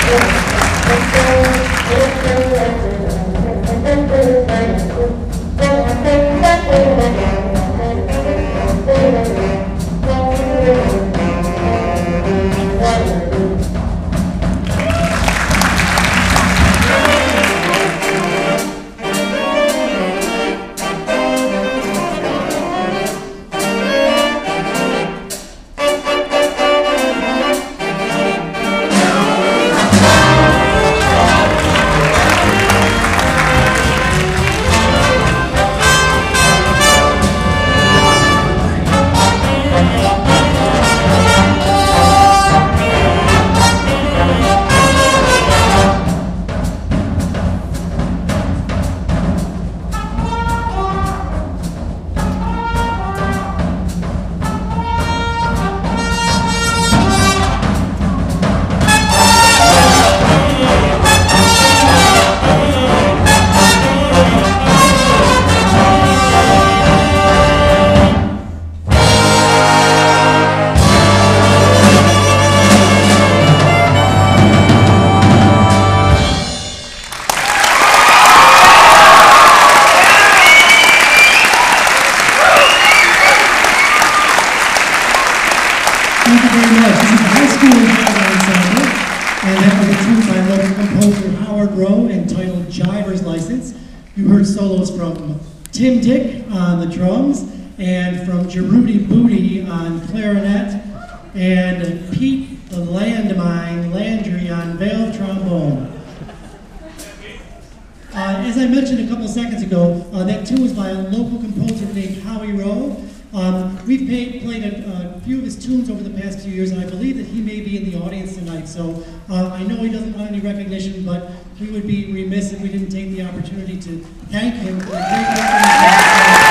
Thank you very much. This is the high school ensemble, and that was a tune by local composer Howard Rowe entitled Jiver's License. You heard solos from Tim Dick on the drums, and from Jerudy Booty on clarinet, and Pete the Landmine Landry on valve trombone. As I mentioned a couple seconds ago, that tune was by a local composer named Howie Rowe. We've played a few of his tunes over the past few years, and I believe that he may be in the audience tonight. So I know he doesn't want any recognition, but we would be remiss if we didn't take the opportunity to thank him for the great work that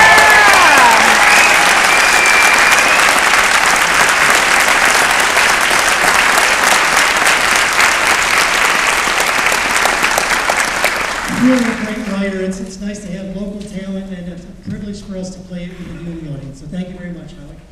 really a great writer. It's nice to have local talent, and it's a privilege for us to play it with you in the audience. So thank you very much, Howie.